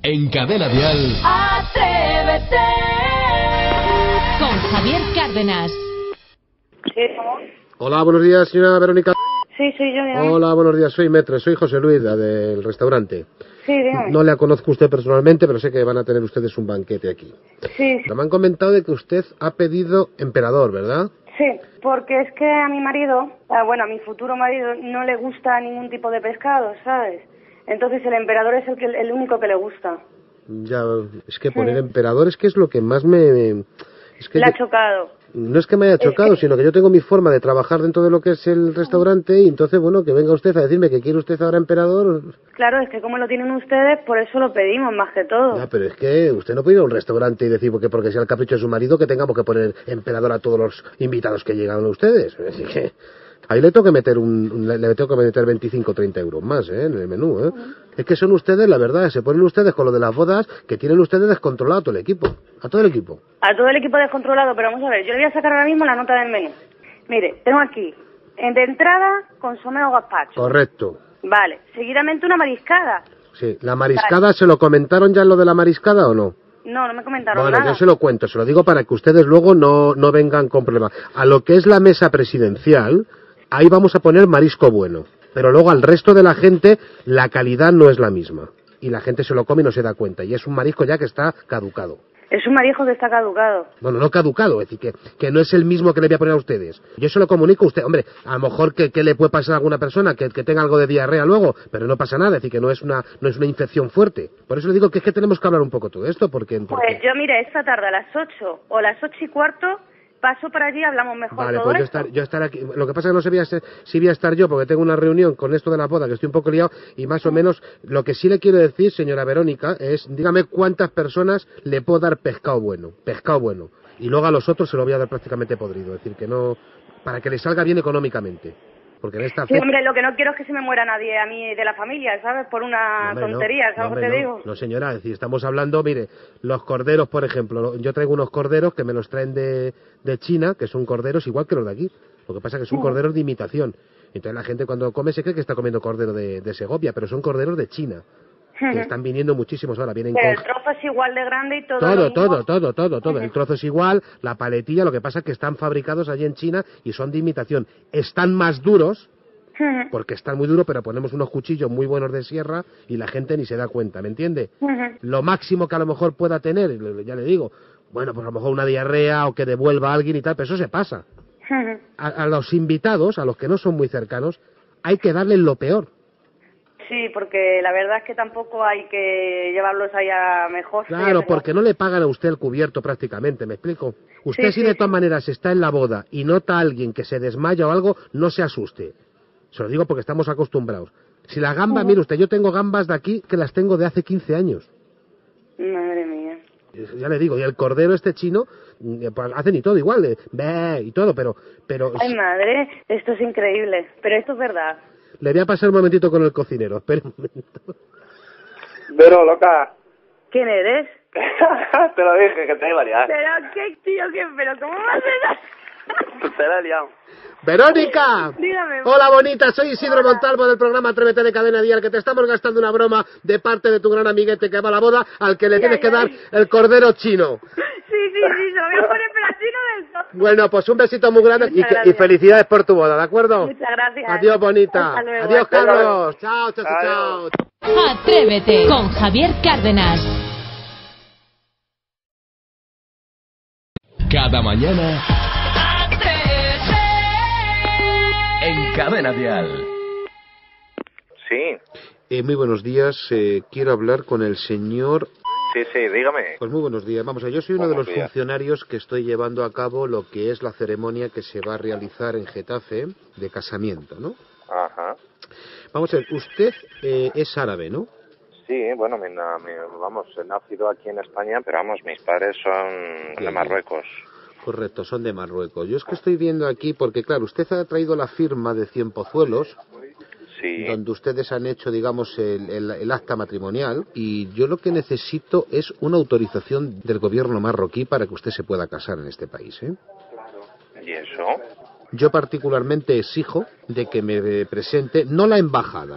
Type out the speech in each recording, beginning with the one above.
En Cadena Dial. Atrévete. Con Javier Cárdenas. Sí, ¿cómo? Hola, buenos días, señora Verónica. Sí, soy yo, dígame. Hola, buenos días, soy Metre, soy José Luis, la del restaurante. Sí, dígame. No la conozco usted personalmente, pero sé que van a tener ustedes un banquete aquí. Sí, Me han comentado de que usted ha pedido emperador, ¿verdad? sí, porque es que a mi marido, a mi futuro marido, no le gusta ningún tipo de pescado, ¿sabes? Entonces el emperador es el único que le gusta. Ya, es que poner emperador es que es lo que más me... Es que Le ha chocado. No es que me haya chocado, sino que yo tengo mi forma de trabajar dentro de lo que es el restaurante y entonces, bueno, que venga usted a decirme que quiere usted ahora emperador... Claro, es que como lo tienen ustedes, por eso lo pedimos, más que todo. Ya, pero es que usted no puede ir a un restaurante y decir porque sea el capricho de su marido que tengamos que poner emperador a todos los invitados que llegan a ustedes. Así que ahí le tengo que meter le tengo que meter 25 o 30 euros más, en el menú, Es que son ustedes, la verdad, se ponen ustedes con lo de las bodas que tienen ustedes descontrolado a todo el equipo. A todo el equipo. A todo el equipo descontrolado, pero vamos a ver, yo le voy a sacar ahora mismo la nota del menú. Mire, tengo aquí, de entrada, consomé o gazpacho. Correcto. Vale, seguidamente una mariscada. Sí, la mariscada, ¿se lo comentaron ya lo de la mariscada o no? No, no me comentaron Bueno, nada. yo se lo cuento, se lo digo para que ustedes luego no vengan con problemas. A lo que es la mesa presidencial, ahí vamos a poner marisco bueno. Pero luego al resto de la gente, la calidad no es la misma. Y la gente se lo come y no se da cuenta. Y es un marisco ya que está caducado. Es un marisco que está caducado. Bueno, no caducado, es decir, que no es el mismo que le voy a poner a ustedes. Yo se lo comunico a usted. Hombre, a lo mejor que le puede pasar a alguna persona que tenga algo de diarrea luego, pero no pasa nada, es decir, que no es una infección fuerte. Por eso le digo que es que tenemos que hablar un poco todo esto, porque... Pues yo, mire, esta tarde a las 8 o las 8:15 paso para allí y hablamos mejor. Vale, todo pues esto. yo estar aquí. Lo que pasa es que no sabía si voy a estar yo, porque tengo una reunión con esto de la boda, que estoy un poco liado, y más o menos lo que sí le quiero decir, señora Verónica, es, dígame cuántas personas le puedo dar pescado bueno, y luego a los otros se lo voy a dar prácticamente podrido, es decir, que no, para que le salga bien económicamente. Porque en esta Sí, hombre, lo que no quiero es que se me muera nadie a mí de la familia, ¿sabes? Por una tontería, ¿sabes lo que te digo? No, señora, es decir, estamos hablando, mire, los corderos, por ejemplo, yo traigo unos corderos que me los traen de China, que son corderos igual que los de aquí. Lo que pasa es que son corderos de imitación. Entonces la gente cuando come se cree que está comiendo cordero de Segovia, pero son corderos de China. Que están viniendo muchísimos ahora, vienen Pero con... el trozo es igual de grande y todo. Todo. El trozo es igual, la paletilla, lo que pasa es que están fabricados allí en China y son de imitación. Están más duros, porque están muy duros, pero ponemos unos cuchillos muy buenos de sierra y la gente ni se da cuenta, ¿me entiende? Lo máximo que a lo mejor pueda tener, ya le digo, bueno, pues a lo mejor una diarrea o que devuelva a alguien y tal, pero eso se pasa. A los invitados, a los que no son muy cercanos, hay que darles lo peor. Sí, porque la verdad es que tampoco hay que llevarlos ahí a mejor. Claro, porque no le pagan a usted el cubierto prácticamente, ¿me explico? Usted si de todas maneras está en la boda y nota a alguien que se desmaya o algo, no se asuste. Se lo digo porque estamos acostumbrados. Si la gamba, mire usted, yo tengo gambas de aquí que las tengo de hace 15 años. Madre mía. Ya le digo, y el cordero este chino, pues hacen y todo igual, ve y todo, pero... Ay, madre, esto es increíble, pero esto es verdad. Le voy a pasar un momentito con el cocinero, espere un momento. Vero, loca. ¿Quién eres? Te lo dije, que te iba a liar. Pero qué tío, pero ¿cómo vas a ser? Te la he liado. ¡Verónica! Dígame. Hola, bonita, soy Isidro Montalvo del programa Atrévete de Cadena Dial, que te estamos gastando una broma de parte de tu gran amiguete que va a la boda, al que le tienes que dar el cordero chino. Sí, se lo voy a poner pedazo del todo. Bueno, pues un besito muy grande y felicidades por tu boda, ¿de acuerdo? Muchas gracias. Adiós, bonita. Hasta luego. Adiós, Carlos. Chao. Atrévete con Javier Cárdenas. Cada mañana en Cadena Dial. Sí. Muy buenos días, quiero hablar con el señor... Sí, dígame. Pues muy buenos días. Vamos a ver, yo soy uno de los funcionarios que estoy llevando a cabo lo que es la ceremonia que se va a realizar en Getafe de casamiento, ¿no? Ajá. Vamos a ver, usted es árabe, ¿no? Sí, bueno, vamos, he nacido aquí en España, pero vamos, mis padres son de Marruecos. Correcto, son de Marruecos. Yo es que estoy viendo aquí, porque claro, usted ha traído la firma de Cienpozuelos, Sí. donde ustedes han hecho, digamos, el acta matrimonial, y yo lo que necesito es una autorización del gobierno marroquí para que usted se pueda casar en este país, ¿eh? ¿Y eso? Yo particularmente exijo de que me presente, no la embajada,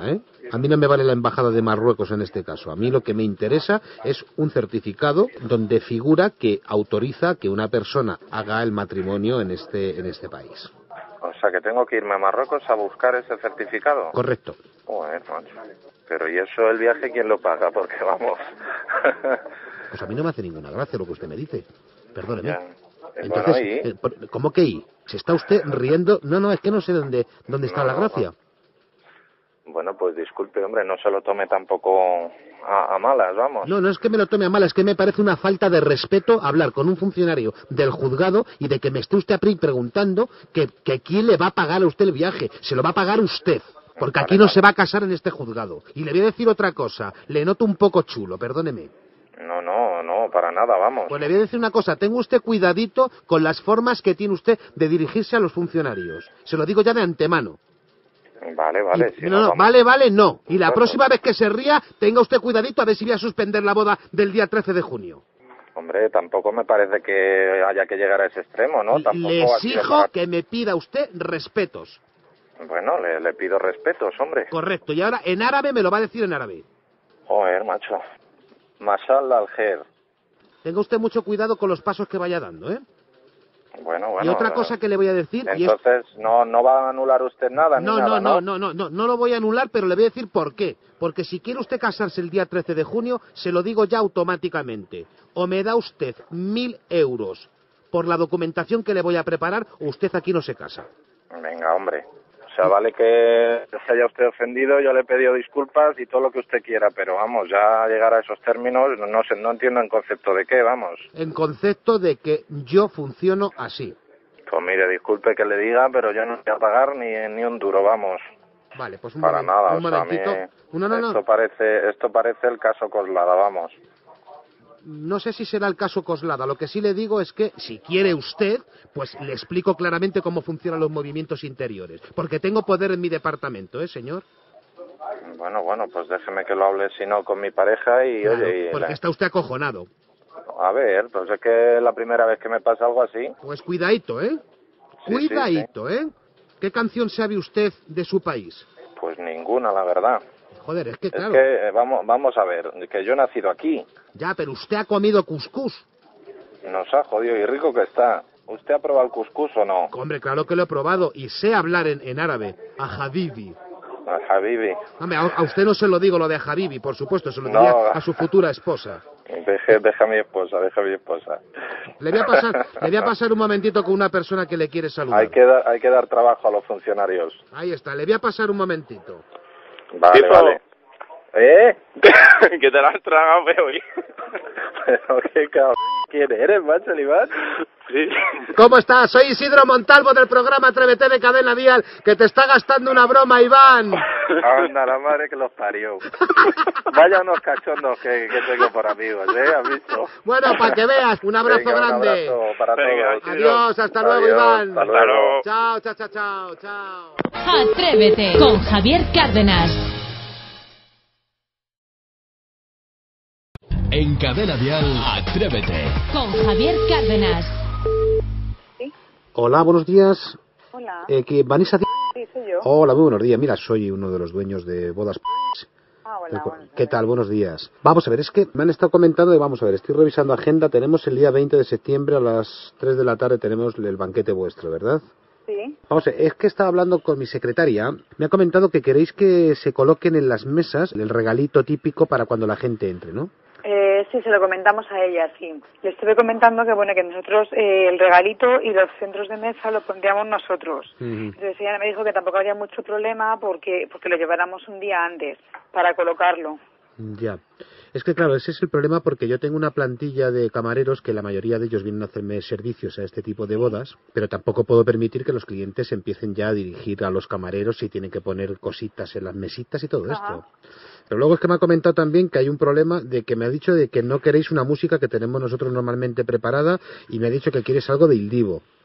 A mí no me vale la embajada de Marruecos en este caso. A mí lo que me interesa es un certificado donde figura que autoriza que una persona haga el matrimonio en este país. O sea, que tengo que irme a Marruecos a buscar ese certificado. Correcto. Joder, macho. Pero ¿y eso el viaje quién lo paga? Porque vamos... Pues a mí no me hace ninguna gracia lo que usted me dice. Perdóneme. Ya. Entonces, Bueno, ¿cómo que ¿y? ¿Se está usted riendo? No, es que no sé dónde está la gracia. Bueno, pues disculpe, hombre, no se lo tome tampoco a malas, vamos. No es que me lo tome a mal, es que me parece una falta de respeto hablar con un funcionario del juzgado y de que me esté usted preguntando que quién le va a pagar a usted el viaje. Se lo va a pagar usted, porque aquí no se va a casar en este juzgado. Y le voy a decir otra cosa, le noto un poco chulo, perdóneme. No, para nada, vamos. Pues le voy a decir una cosa, tenga usted cuidadito con las formas que tiene usted de dirigirse a los funcionarios. Se lo digo ya de antemano. Vale, Y, no, no. Y la próxima vez que se ría, tenga usted cuidadito a ver si voy a suspender la boda del día 13 de junio. Hombre, tampoco me parece que haya que llegar a ese extremo, ¿no? Tampoco le exijo que me pida usted respetos. Bueno, le pido respetos, hombre. Correcto, y ahora en árabe me lo va a decir en árabe. Joder, macho. Mashallah al-Khair. Tenga usted mucho cuidado con los pasos que vaya dando, ¿eh? Bueno. Y otra cosa que le voy a decir... Entonces, ¿no va a anular usted nada? No lo voy a anular, pero le voy a decir por qué. Porque si quiere usted casarse el día 13 de junio, se lo digo ya automáticamente. O me da usted 1.000 euros por la documentación que le voy a preparar, o usted aquí no se casa. Venga, hombre. O sea, vale que se haya usted ofendido, yo le he pedido disculpas y todo lo que usted quiera, pero vamos, ya llegar a esos términos, no entiendo en concepto de qué, vamos. En concepto de que yo funciono así. Pues mire, disculpe que le diga, pero yo no voy a pagar ni un duro, vamos. Vale, pues para nada, un momentito. Esto parece el caso Coslada, vamos. No sé si será el caso Coslada. Lo que sí le digo es que, si quiere usted, pues le explico claramente cómo funcionan los movimientos interiores. Porque tengo poder en mi departamento, ¿eh, señor? Bueno, pues déjeme que lo hable, si no, con mi pareja y, claro, oye... porque está usted acojonado. A ver, pues es que es la primera vez que me pasa algo así. Pues cuidadito, ¿eh? Cuidadito, ¿eh? ¿Qué canción sabe usted de su país? Pues ninguna, la verdad. Joder, es que claro... Es que, vamos a ver, que yo he nacido aquí. Ya, pero usted ha comido cuscús. Nos ha jodido y rico que está. ¿Usted ha probado el cuscús o no? Hombre, claro que lo he probado y sé hablar en árabe. A Habibi. A Habibi. Hombre, a usted no se lo digo lo de Habibi, por supuesto, se lo diría a su futura esposa. Deja a mi esposa. Le voy a pasar un momentito con una persona que le quiere saludar. Hay que dar trabajo a los funcionarios. Ahí está, le voy a pasar un momentito. Vale. ¿Eh? Que te la has tragado, veo. Pero qué cabrón. ¿Quién eres, macho, Iván? Sí. ¿Cómo estás? Soy Isidro Montalvo del programa Atrévete de Cadena Dial, que te está gastando una broma, Iván. Anda, la madre que los parió. Vaya unos cachondos que tengo por amigos, ¿Has visto? Bueno, para que veas, un abrazo grande. Un abrazo para todos. Adiós, hasta luego, Iván. Hasta luego. Chao. Atrévete con Javier Cárdenas. En Cadena Dial, Atrévete. Con Javier Cárdenas. ¿Sí? Hola, buenos días. Hola. Vanessa... Sí, soy yo. Hola, muy buenos días. Mira, soy uno de los dueños de Bodas... Hola, ¿Qué tal? Buenos días. Vamos a ver, es que me han estado comentando estoy revisando agenda, tenemos el día 20 de septiembre a las 3 de la tarde tenemos el banquete vuestro, ¿verdad? Sí. Vamos a ver, es que estaba hablando con mi secretaria, me ha comentado que queréis que se coloquen en las mesas el regalito típico para cuando la gente entre, ¿no? Sí, se lo comentamos a ella, sí. Le estuve comentando que nosotros el regalito y los centros de mesa lo pondríamos nosotros. Entonces ella me dijo que tampoco había mucho problema porque lo lleváramos un día antes para colocarlo. Ya. Es que claro, ese es el problema porque yo tengo una plantilla de camareros que la mayoría de ellos vienen a hacerme servicios a este tipo de bodas, pero tampoco puedo permitir que los clientes empiecen ya a dirigir a los camareros y tienen que poner cositas en las mesitas y todo esto. Pero luego es que me ha comentado también que hay un problema de que me ha dicho de que no queréis una música que tenemos nosotros normalmente preparada y me ha dicho que quieres algo de Il Divo.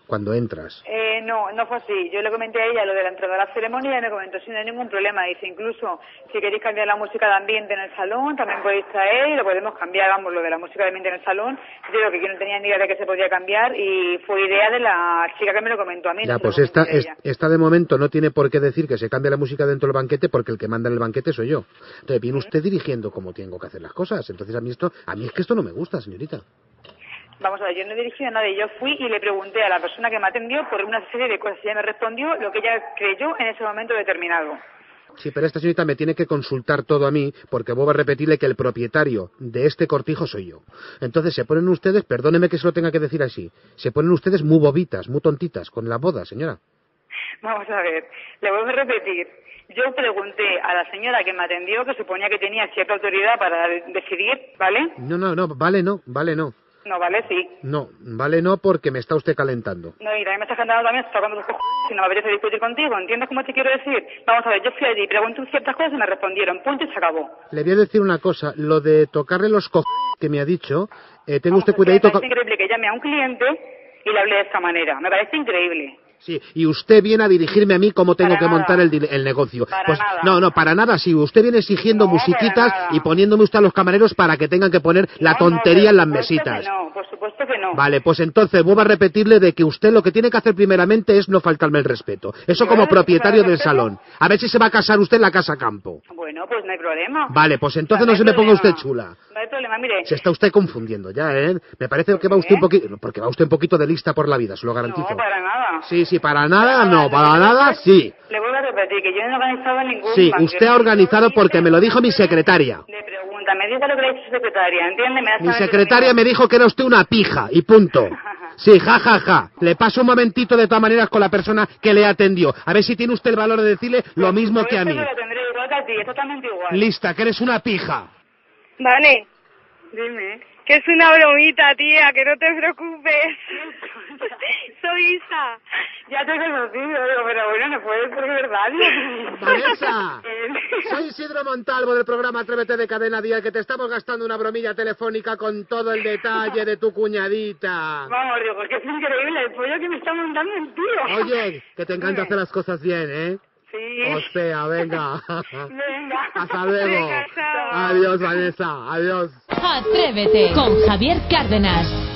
cuando entras. No fue así. Yo le comenté a ella lo de la entrada a la ceremonia y ella me comentó si no hay ningún problema. Dice, incluso si queréis cambiar la música de ambiente en el salón, también podéis traer y lo podemos cambiar, vamos, lo de la música de ambiente en el salón. Yo creo que yo no tenía ni idea de que se podía cambiar y fue idea de la chica que me lo comentó a mí. Ya, no pues esta de momento no tiene por qué decir que se cambie la música dentro del banquete porque el que manda en el banquete soy yo. Entonces viene usted dirigiendo cómo tengo que hacer las cosas. Entonces a mí es que esto no me gusta, señorita. Vamos a ver, yo no he dirigido a nadie, yo fui y le pregunté a la persona que me atendió por una serie de cosas y ella me respondió lo que ella creyó en ese momento determinado. Sí, pero esta señorita me tiene que consultar todo a mí porque vuelvo a repetirle que el propietario de este cortijo soy yo. Entonces se ponen ustedes, perdóneme que se lo tenga que decir así, se ponen ustedes muy bobitas, muy tontitas con la boda, señora. Vamos a ver, le vuelvo a repetir. Yo pregunté a la señora que me atendió, que suponía que tenía cierta autoridad para decidir, ¿vale? No, vale no. No, vale, sí. No, vale no, porque me está usted calentando. No, y también me está calentando, también está tocando los cojones y no me apetece discutir contigo, ¿entiendes cómo te quiero decir? Vamos a ver, yo fui allí, pregunté ciertas cosas y me respondieron, punto y se acabó. Le voy a decir una cosa, lo de tocarle los cojones que me ha dicho, tenga usted cuidadito... Me parece increíble que llame a un cliente y le hable de esta manera, me parece increíble. Sí, y usted viene a dirigirme a mí cómo tengo Para que nada. montar el negocio. Para Pues nada. no, para nada, sí, usted viene exigiendo No, musiquitas para nada. y poniéndome usted a los camareros para que tengan que poner la tontería en las mesitas. Por supuesto que no. Vale, pues entonces vuelvo a repetirle de que usted lo que tiene que hacer primeramente es no faltarme el respeto. Eso como propietario del salón. A ver si se va a casar usted en la casa campo. Bueno, pues no hay problema. Vale, pues entonces No no hay se me ponga problema. usted chula. No hay problema, mire. Se está usted confundiendo ya, ¿eh? Me parece que va usted un poquito... Porque va usted un poquito de lista por la vida, se lo garantizo. No, para nada. Sí, para nada, no, para nada, sí. Le vuelvo a repetir que yo no he organizado ningún... Sí, banquete. usted ha organizado porque me lo dijo mi secretaria. Le pregunta, me diga lo que le ha dicho su secretaria, ¿entiende? Mi secretaria me dijo que era usted una pija, y punto. Sí, ja. Le paso un momentito de todas maneras con la persona que le atendió. A ver si tiene usted el valor de decirle lo mismo que a mí. Lo tendré igual que a ti, es totalmente igual. Lista, que eres una pija. Vale, Dime. que es una bromita, tía, que no te preocupes. Soy Isa. Ya te he conocido, digo, pero bueno, no puede ser verdad. Vanessa, soy Isidro Montalvo del programa Atrévete de Cadena Dial, que te estamos gastando una bromilla telefónica con todo el detalle de tu cuñadita. Vamos, digo, que es increíble el pollo que me está montando el tío. Oye, que te encanta hacer las cosas bien, ¿eh? Sí. O sea, venga. Venga. Hasta luego. Venga, chao. Adiós, Vanessa. Adiós. Atrévete con Javier Cárdenas.